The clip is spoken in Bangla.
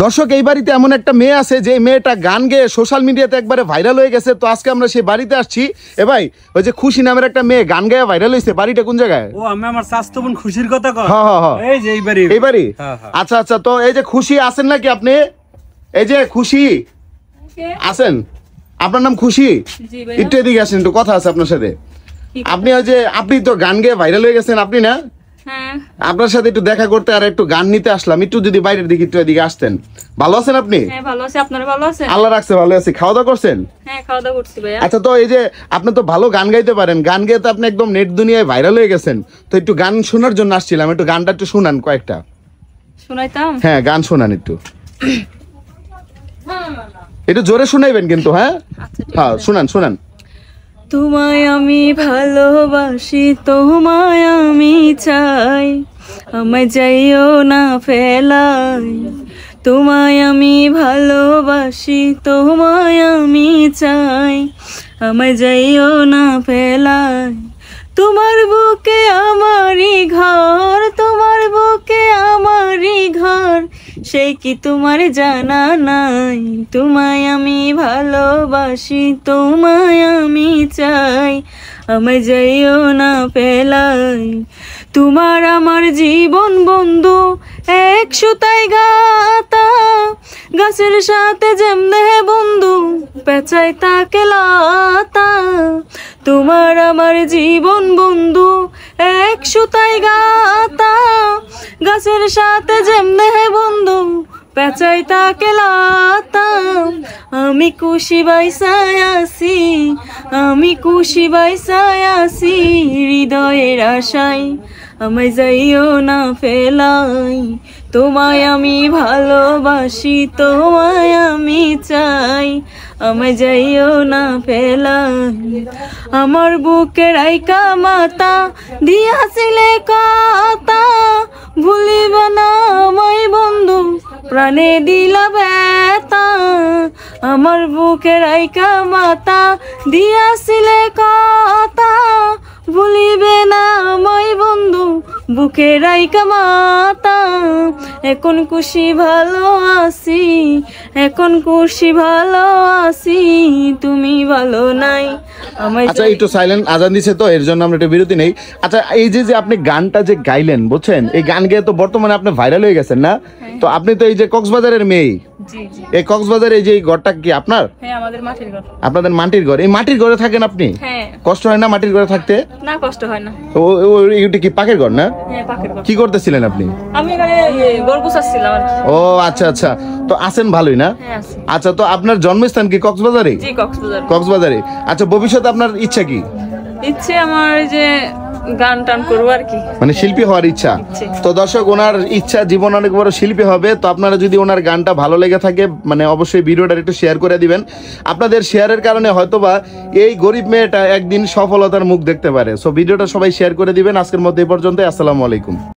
দর্শক এই বাড়িতে এমন একটা মেয়ে আছে যে মেয়েটা গান গেয়ে সোশ্যাল মিডিয়াতে একবারে ভাইরাল হয়ে গেছে। তো আজকে আমরা সেই বাড়িতে আসছি। এ ভাই, ওই যে খুশি নামের একটা মেয়ে গান গায়ে ভাইরাল হয়েছে, বাড়িটা কোন জায়গায়? ও আমি আমার স্বাস্থ্য বোন খুশির কথা কই। হ্যাঁ হ্যাঁ হ্যাঁ, এই যে এই বাড়ি। এই বাড়ি। হ্যাঁ হ্যাঁ। আচ্ছা আচ্ছা, তো এই যে খুশি আছেন নাকি আপনি? এই যে খুশি আছেন, আপনার নাম খুশি? একটু এদিকে আসেন, একটু কথা আছে আপনার সাথে। আপনি ওই যে আপনি তো গান গেয়ে ভাইরাল হয়ে গেছেন, আপনি না? হ্যাঁ, আপনার সাথে একটু দেখা করতে আর একটু গান নিতে আসলাম। একটু যদি বাইরের দিকে একটু এদিকে আসতেন। ভালো আছেন আপনি? হ্যাঁ ভালো আছি, আপনারা ভালো আছেন? আল্লাহ রাখছে, ভালো আছি। খাওয়া দাওয়া করছেন? হ্যাঁ খাওয়া দাওয়া করছি ভাইয়া। আচ্ছা, তো এই যে আপনি তো ভালো গান গাইতে পারেন, গান গেয়ে তো আপনি একদম নেট দুনিয়ায় ভাইরাল হয়ে গেছেন। তো একটু গান শোনার জন্য আসছিলাম, একটু গানটা একটু শোনান কয়েকটা। শোনাইতাম? হ্যাঁ গান শোনান একটু, একটু জোরে শোনাইবেন কিন্তু। হ্যাঁ আচ্ছা ঠিক হ্যাঁ, আছে। শোনান শোনান। তোমায় আমি ভালোবাসি, তোমায় আমি চাই, আমায় যাইও না ফেলাই। তোমায় আমি ভালোবাসি, তোমায় আমি চাই, আমায় যাইও না ফেলাই। তোমার বুকে আমারই ঘর, তোমার বুকে আমারই ঘর, সেই কি তোমার জানা নাই? তোমায় আমি ভালোবাসি, তোমায় আমি চাই, আমায় যাইও না ফেলাই। তোমার আমার জীবন বন্ধু, এক সুতায় গাতা, গাছের সাথে যেমনে বন্ধু, পেঁচাই তাকে লাতা। তোমার আমার জীবন বন্ধু, এক সুতায় গাতা, গাছের সাথে যেমনে বন্ধু, পেঁচাই তাকে লাতা। আমি খুশি বাইসায় আসি, আমি খুশি বাইসায় আসি, হৃদয়ের আশায়, আমায় যাইও না ফেলাই। তোমায় আমি ভালোবাসি, তোমায় আমি চাই, আমায় যাইও না ফেলাই। আমার বুকের আইকা মাতা দিয়াছিলে কথা, ভুলিবা না আমায় বন্ধু, প্রাণে দিলা ব্যথা। আমার বুকের আইকা মাতা দিয়াছিলে কথা, ভুলিবে না আমায় বন্ধু, বুকের আইকা মাতা। এখন খুশি ভালো আছি, এখন খুশি ভালো আছি, তুমি ভালো নাই, আমায় আচ্ছা একটু সাইলেন্ট, আজান দিছে তো এর জন্য আমরা একটু বিরতি নেই। আচ্ছা এই যে যে আপনি গানটা যে গাইলেন বুঝছেন, এই গান গেয়ে তো বর্তমানে আপনি ভাইরাল হয়ে গেছেন না? তো আপনি তো এই যে কক্সবাজারের মেয়ে, জি জি। এই কক্সবাজারে এই যে ঘরটা কি আপনার? হ্যাঁ আমাদের মাটির ঘর। আপনাদের মাটির ঘর? এই মাটির ঘরে থাকেন আপনি? হ্যাঁ। কষ্ট হয় না মাটির ঘরে থাকতে? না কষ্ট হয় না। ওইটা কি পাকের ঘর না? হ্যাঁ পাখির ঘর। কি করতেছিলেন আপনি? আমি এখানে গড় গুছাচ্ছিলাম আর কি। ও আচ্ছা আচ্ছা, তো আছেন ভালোই না? হ্যাঁ আছি। আচ্ছা, তো আপনার জন্মস্থান কি কক্সবাজারে? জি কক্সবাজার। কক্সবাজারে। আচ্ছা, ভবিষ্যতে আপনার ইচ্ছা কি? ইচ্ছে আমার এই যে গান টান করবো আর কি, মানে শিল্পী হওয়ার ইচ্ছা। তো দর্শক, ওনার ইচ্ছা জীবন অনেক বড় শিল্পী হবে। তো আপনারা যদি ওনার গানটা ভালো লেগে থাকে মানে অবশ্যই ভিডিওটা একটু শেয়ার করে দিবেন। আপনাদের শেয়ারের কারণে হয়তোবা এই গরিব মেয়েটা একদিন সফলতার মুখ দেখতে পারে। সো ভিডিওটা সবাই শেয়ার করে দিবেন। আজকের মধ্যে এই পর্যন্ত। আসসালামু আলাইকুম।